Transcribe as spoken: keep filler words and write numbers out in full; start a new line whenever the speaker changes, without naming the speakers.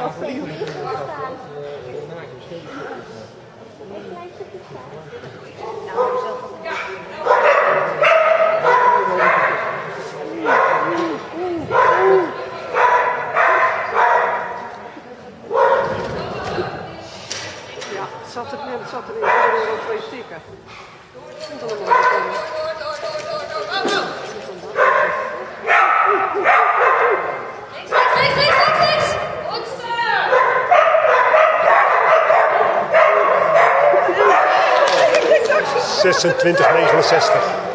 kan vliegen natuurlijk.
Ja, het zat er net, het zat er in. Ik wil er twee tikken.
zesentwintig negenenzestig.